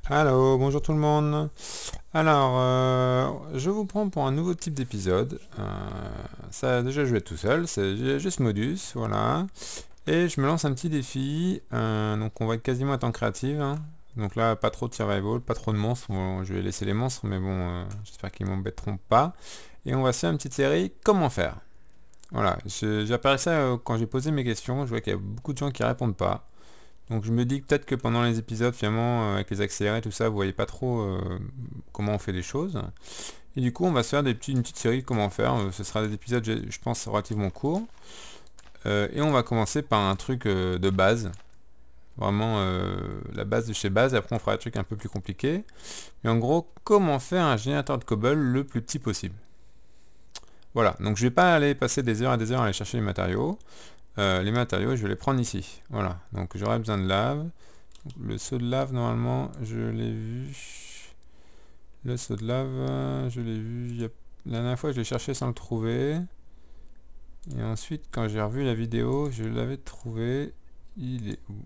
Allô, bonjour tout le monde. Alors, je vous prends pour un nouveau type d'épisode. Ça, déjà, je vais être tout seul, c'est juste Modus, voilà. Et je me lance un petit défi. Donc, on va être quasiment à temps créative, hein. Donc là, pas trop de survival, pas trop de monstres. Bon, je vais laisser les monstres, mais bon, j'espère qu'ils m'embêteront pas. Et on va se faire une petite série Comment faire. Voilà, j'ai appris ça quand j'ai posé mes questions. Je vois qu'il y a beaucoup de gens qui répondent pas. Donc je me dis que peut-être que pendant les épisodes, finalement, avec les accélérés, tout ça, vous voyez pas trop comment on fait les choses. Et du coup, on va se faire une petite série de comment faire. Ce sera des épisodes, je pense, relativement courts. Et on va commencer par un truc de base. Vraiment la base de chez base. Et après, on fera des trucs un peu plus compliqués. Et en gros, comment faire un générateur de cobble le plus petit possible. Voilà, donc je vais pas aller passer des heures et des heures à aller chercher les matériaux. Les matériaux, je vais les prendre ici. Voilà, donc j'aurai besoin de lave. Le seau de lave, normalement, je l'ai vu. Le seau de lave, je l'ai vu. La dernière fois, je l'ai cherché sans le trouver. Et ensuite, quand j'ai revu la vidéo, je l'avais trouvé. Il est où?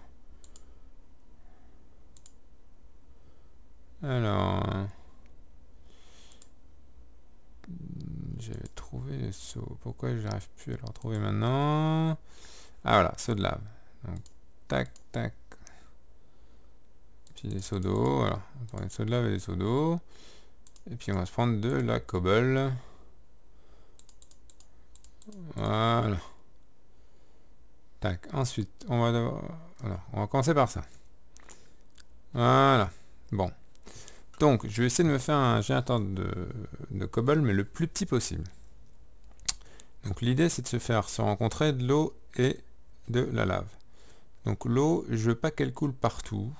Alors, j'avais trouvé le seau. Pourquoi je n'arrive plus à le retrouver maintenant? Ah voilà, seau de lave. Donc, tac, tac. Puis des seaux d'eau. Voilà, on prend des seaux de lave et des seaux d'eau. Et puis on va se prendre de la cobble. Voilà. Tac. Ensuite, on va commencer par ça. Voilà. Bon. Donc, je vais essayer de me faire un générateur de cobble, mais le plus petit possible. Donc, l'idée, c'est de se rencontrer de l'eau et de la lave. Donc, l'eau, je veux pas qu'elle coule partout.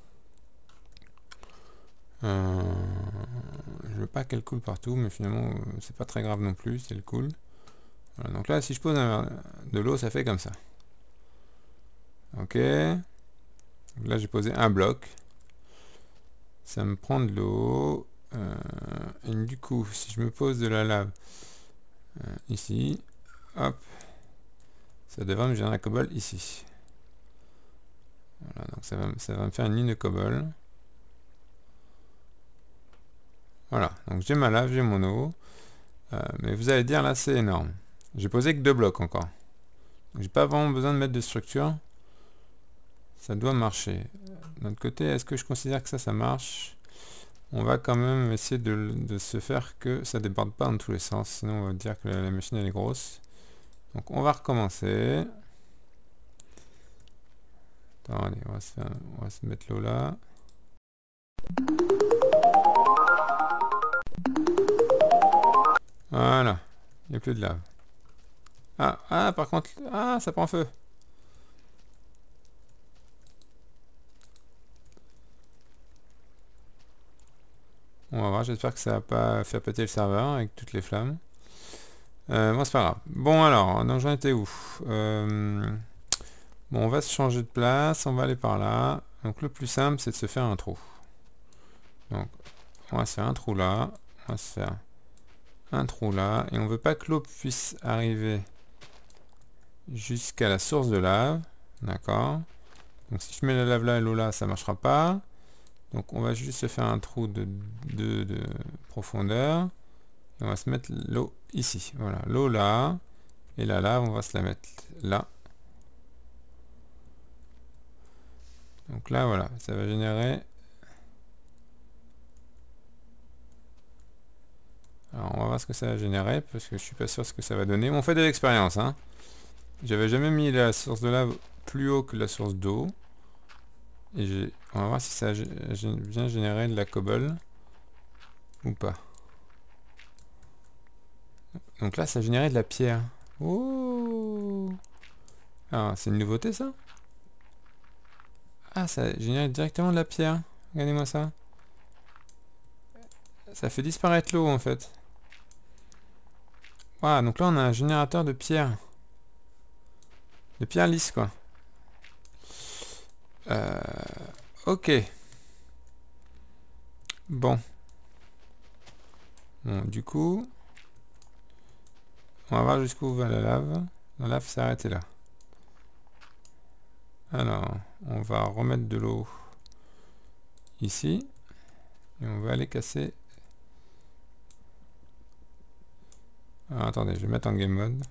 Je veux pas qu'elle coule partout, mais finalement, c'est pas très grave non plus si elle coule. Voilà, donc là, si je pose de l'eau, ça fait comme ça. Ok. Donc là, j'ai posé un bloc. Ça me prend de l'eau. Et du coup, si je me pose de la lave ici, hop, ça devrait me générer un cobble ici. Voilà, donc ça va me faire une ligne de cobble. Voilà, donc j'ai ma lave, j'ai mon eau. Mais vous allez dire là, c'est énorme. J'ai posé que deux blocs encore. J'ai pas vraiment besoin de mettre de structure. Ça doit marcher. D'un autre côté, est-ce que je considère que ça marche? On va quand même essayer de se faire que ça déborde pas dans tous les sens. Sinon, on va dire que la machine elle est grosse. Donc, on va recommencer. Attends, allez, on va se mettre l'eau là. Voilà. Il n'y a plus de lave. Ah, par contre, ça prend feu. On va voir, j'espère que ça va pas faire péter le serveur avec toutes les flammes. Bon, c'est pas grave. Bon, alors, donc j'en étais où? Bon, on va se changer de place, on va aller par là. Donc le plus simple, c'est de se faire un trou. Donc, on va se faire un trou là. On va se faire un trou là. Et on veut pas que l'eau puisse arriver jusqu'à la source de lave. D'accord. Donc si je mets la lave là et l'eau là, ça marchera pas. Donc on va juste se faire un trou de profondeur. Et on va se mettre l'eau ici. Voilà, l'eau là. Et la lave, on va se la mettre là. Donc là, voilà, ça va générer... Alors on va voir ce que ça va générer, parce que je suis pas sûr ce que ça va donner. On fait de l'expérience, hein. J'avais jamais mis la source de lave plus haut que la source d'eau. Et on va voir si ça a bien généré de la cobble ou pas. Donc là, ça a généré de la pierre. Oh! Ah, c'est une nouveauté ça? Ah, ça a généré directement de la pierre. Regardez-moi ça. Ça fait disparaître l'eau en fait. Voilà, donc là on a un générateur de pierre. De pierre lisse quoi. Ok. Bon. Bon, du coup, on va voir jusqu'où va la lave. La lave s'est arrêtée là. Alors, on va remettre de l'eau ici. Et on va aller casser. Alors, attendez, je vais mettre en game mode.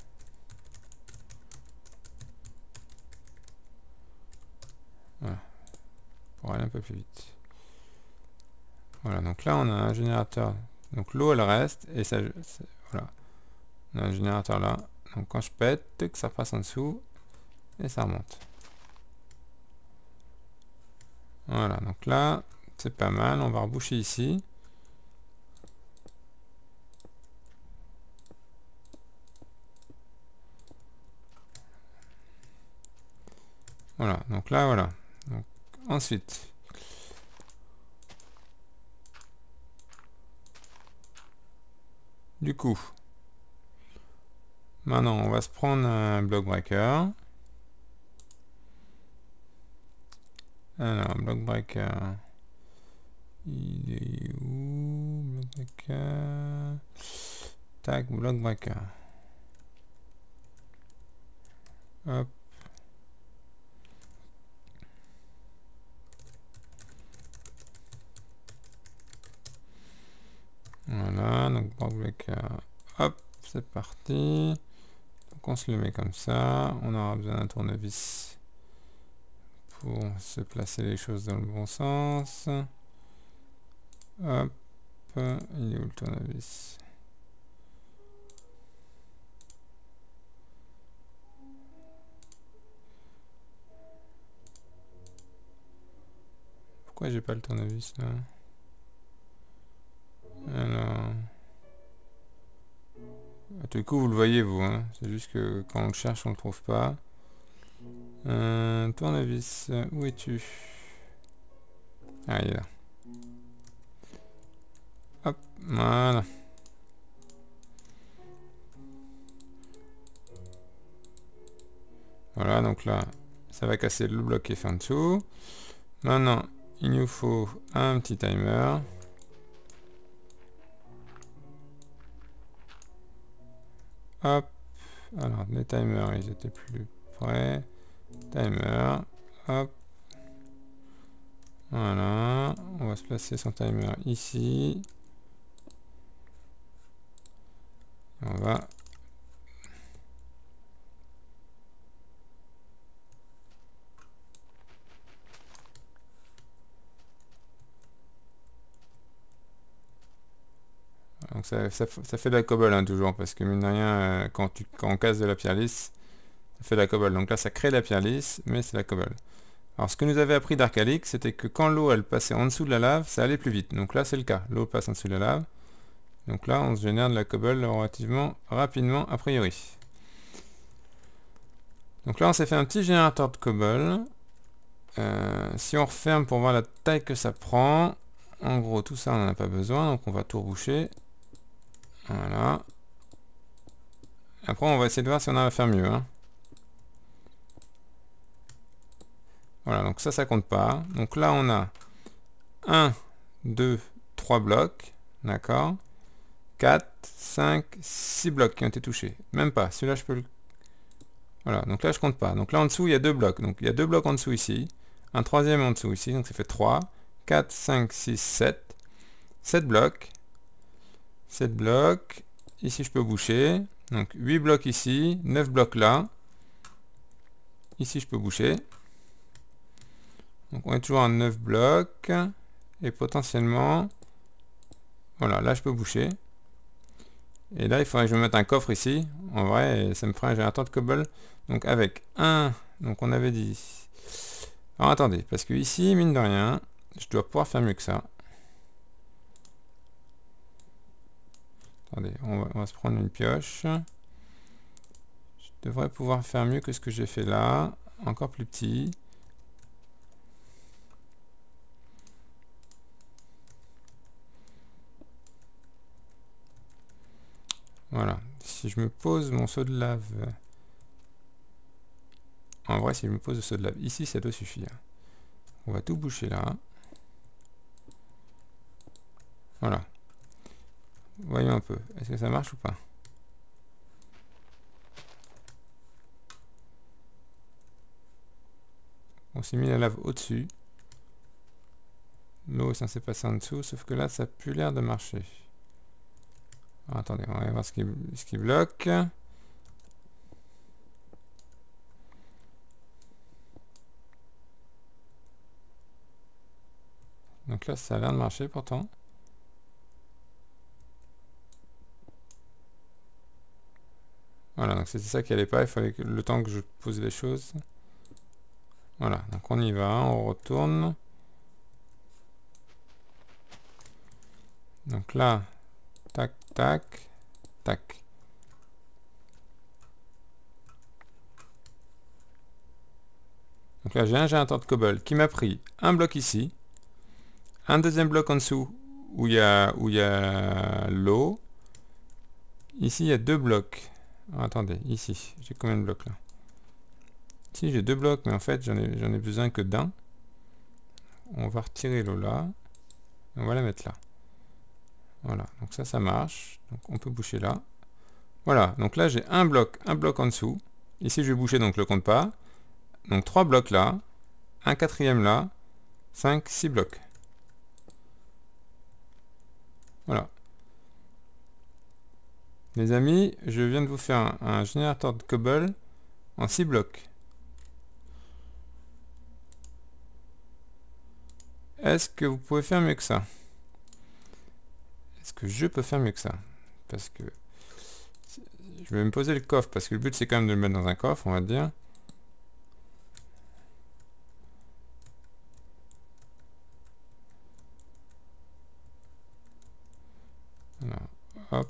Voilà. Pour aller un peu plus vite. Voilà, donc là on a un générateur. Donc l'eau elle reste et ça, voilà. On a un générateur là. Donc quand je pète, ça passe en dessous et ça remonte. Voilà, donc là c'est pas mal. On va reboucher ici. Voilà, donc là voilà. Donc, ensuite, du coup, maintenant on va se prendre un block breaker. Alors, block breaker, il est où? Block breaker. Tac, block breaker. Hop. Voilà, donc block breaker. Hop, c'est parti. Donc on se le met comme ça. On aura besoin d'un tournevis pour se placer les choses dans le bon sens. Hop, il est où le tournevis? Pourquoi j'ai pas le tournevis là? Alors, à tout coup vous le voyez vous, hein. C'est juste que quand on le cherche on le trouve pas. Tournevis, où es-tu? Ah, il est là. Hop, voilà. Voilà, donc là, ça va casser le bloc qui est fait en dessous. Maintenant, il nous faut un petit timer. Hop, alors les timers, ils étaient plus près. Timer, hop. Voilà, on va se placer son timer ici. On va donc ça fait de la cobble hein, toujours, parce que mine de rien, quand on casse de la pierre lisse, ça fait de la cobble. Donc là ça crée de la pierre lisse, mais c'est la cobble. Alors ce que nous avait appris Darkalic, c'était que quand l'eau elle passait en dessous de la lave, ça allait plus vite. Donc là c'est le cas, l'eau passe en dessous de la lave. Donc là on se génère de la cobble relativement rapidement a priori. Donc là on s'est fait un petit générateur de cobble. Si on referme pour voir la taille que ça prend, en gros tout ça on n'en a pas besoin, donc on va tout reboucher. Voilà. Après on va essayer de voir si on arrive à faire mieux. Hein. Voilà, donc ça compte pas. Donc là on a 1, 2, 3 blocs. D'accord. 4, 5, 6 blocs qui ont été touchés. Même pas, celui-là je peux le... Voilà, donc là je compte pas. Donc là en dessous il y a 2 blocs. Donc il y a 2 blocs en dessous ici. Un troisième en dessous ici, donc ça fait 3, 4, 5, 6, 7. 7 blocs. 7 blocs. Ici je peux boucher. Donc 8 blocs ici, 9 blocs là. Ici je peux boucher. Donc on est toujours à 9 blocs. Et potentiellement... Voilà, là je peux boucher. Et là il faudrait que je me mette un coffre ici. En vrai, ça me ferait un générateur de cobble. Donc avec 1... Donc on avait dit... Alors attendez, parce que ici, mine de rien, je dois pouvoir faire mieux que ça. Attendez, on va se prendre une pioche. Je devrais pouvoir faire mieux que ce que j'ai fait là. Encore plus petit. Voilà. Si je me pose mon seau de lave... En vrai, si je me pose le seau de lave ici, ça doit suffire. On va tout boucher là. Voilà. Voyons un peu. Est-ce que ça marche ou pas? On s'est mis la lave au-dessus. L'eau est censée passer en dessous, sauf que là, ça n'a plus l'air de marcher. Alors, attendez, on va voir ce qui bloque. Donc là, ça a l'air de marcher pourtant. Voilà, donc c'était ça qui allait pas, il fallait que, le temps que je pose les choses. Voilà, donc on y va, on retourne. Donc là, tac, tac, tac. Donc là, j'ai un générateur de cobble qui m'a pris un bloc ici, un deuxième bloc en dessous où il y a l'eau. Ici, il y a deux blocs. Ah, attendez, ici, j'ai combien de blocs là? Ici, j'ai deux blocs, mais en fait, j'en ai besoin que d'un. On va retirer l'eau là. On va la mettre là. Voilà, donc ça marche. Donc on peut boucher là. Voilà, donc là, j'ai un bloc en dessous. Ici, je vais boucher, donc je le compte pas. Donc 3 blocs là. Un quatrième là. 5, 6 blocs. Voilà. Les amis, je viens de vous faire un générateur de cobble en 6 blocs. Est-ce que vous pouvez faire mieux que ça? Est-ce que je peux faire mieux que ça? Parce que je vais me poser le coffre, parce que le but c'est quand même de le mettre dans un coffre, on va dire. Alors, hop.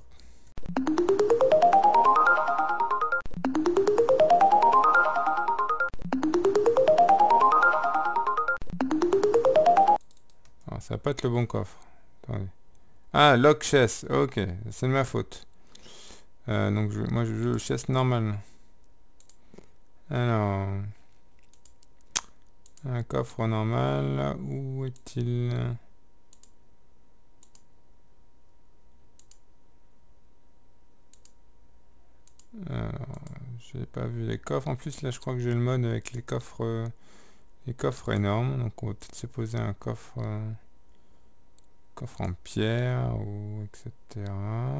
Alors, ça va pas être le bon coffre. Attendez. Ah, lock chest. Ok, c'est de ma faute. Donc moi je joue chest normal. Alors, un coffre normal. Où est-il? Alors, j'ai pas vu les coffres. En plus là, je crois que j'ai le mode avec les coffres énormes. Donc on va peut-être se poser un coffre. Coffre en pierre ou etc.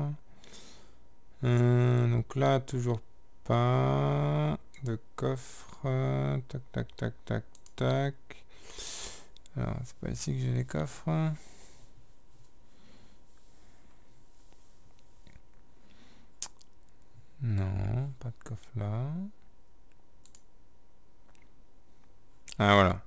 Donc là toujours pas de coffre. Tac tac tac tac tac. Alors c'est pas ici que j'ai les coffres. Non, pas de coffre là. Ah voilà.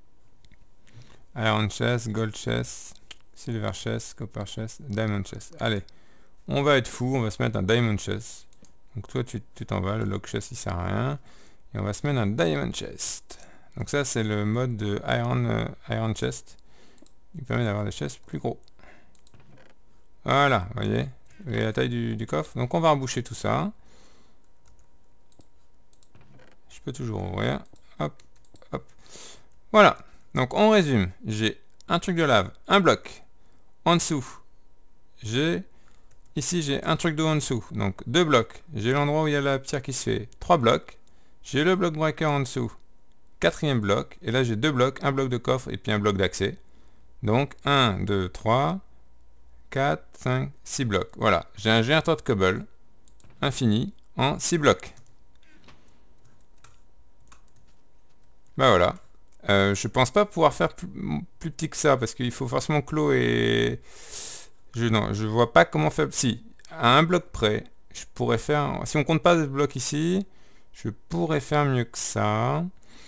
Iron chest, gold chest, silver chest, copper chest, diamond chest. Allez, on va être fou, on va se mettre un diamond chest. Donc toi tu t'en vas, le lock chest il sert à rien. Et on va se mettre un diamond chest. Donc ça c'est le mode de iron chest. Il permet d'avoir des chests plus gros. Voilà, vous voyez la taille du coffre. Donc on va reboucher tout ça. Je peux toujours ouvrir. Hop, hop. Voilà. Donc on résume. J'ai un truc de lave, un bloc. En dessous, ici j'ai un truc d'eau en dessous. Donc 2 blocs. J'ai l'endroit où il y a la pierre qui se fait. 3 blocs. J'ai le bloc breaker en dessous. 4e bloc. Et là j'ai 2 blocs. Un bloc de coffre et puis un bloc d'accès. Donc 1, 2, 3, 4, 5, 6 blocs. Voilà. J'ai un générateur de cobble infini en 6 blocs. Bah voilà. Je pense pas pouvoir faire plus petit que ça parce qu'il faut forcément que l'eau et je vois pas comment faire. Si, à un bloc près, je pourrais faire. Si on compte pas ce bloc ici, je pourrais faire mieux que ça.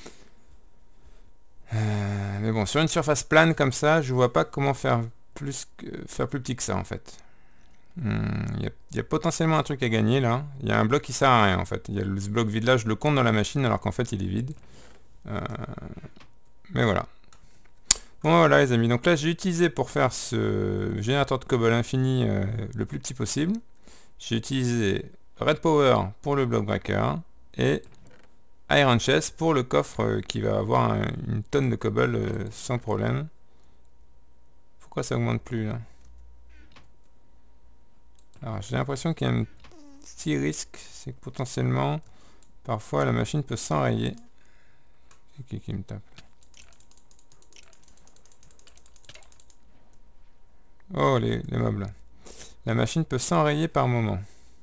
Mais bon, sur une surface plane comme ça, je vois pas comment faire plus petit que ça en fait. Il y a potentiellement un truc à gagner là. Il y a un bloc qui sert à rien en fait. Il y a ce bloc vide là, je le compte dans la machine alors qu'en fait il est vide. Mais voilà. Bon voilà les amis, donc là j'ai utilisé pour faire ce générateur de cobble infini le plus petit possible. J'ai utilisé Red Power pour le block breaker et Iron Chest pour le coffre qui va avoir une tonne de cobble sans problème. Pourquoi ça augmente plus là? Alors j'ai l'impression qu'il y a un petit risque, c'est que potentiellement parfois la machine peut s'enrayer. C'est qui me tape? Oh, les meubles. La machine peut s'enrayer par moment.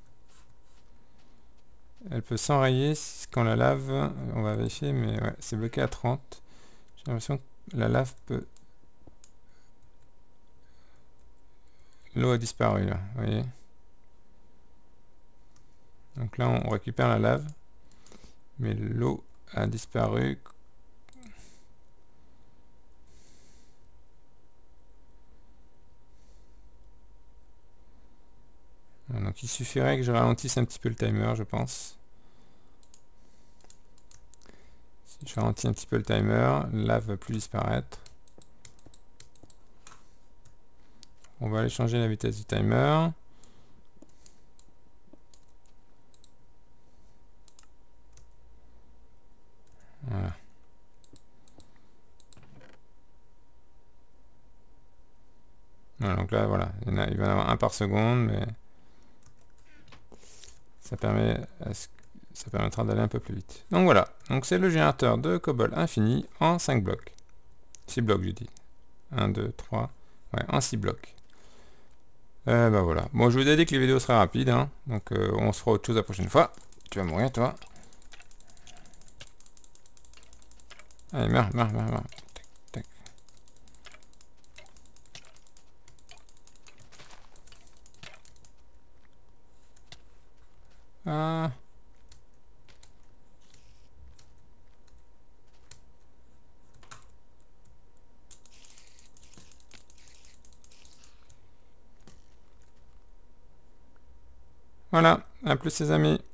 Elle peut s'enrayer quand la lave... On va vérifier, mais ouais, c'est bloqué à 30. J'ai l'impression que la lave peut... L'eau a disparu, là, vous voyez. Donc là, on récupère la lave. Mais l'eau a disparu. Donc il suffirait que je ralentisse un petit peu le timer, je pense. Si je ralentis un petit peu le timer, la lave va plus disparaître. On va aller changer la vitesse du timer. Voilà. Voilà, donc là, voilà, il va y en avoir un par seconde, mais ça permettra d'aller un peu plus vite. Donc voilà, donc c'est le générateur de COBOL infini en 5 blocs. 6 blocs, je dis. 1, 2, 3, ouais, en 6 blocs. Ben voilà. Bon, je vous ai dit que les vidéos seraient rapides, hein, donc on se fera autre chose la prochaine fois. Tu vas mourir, toi. Allez, meurs. Tac, tac. Ah. Voilà, à plus les amis.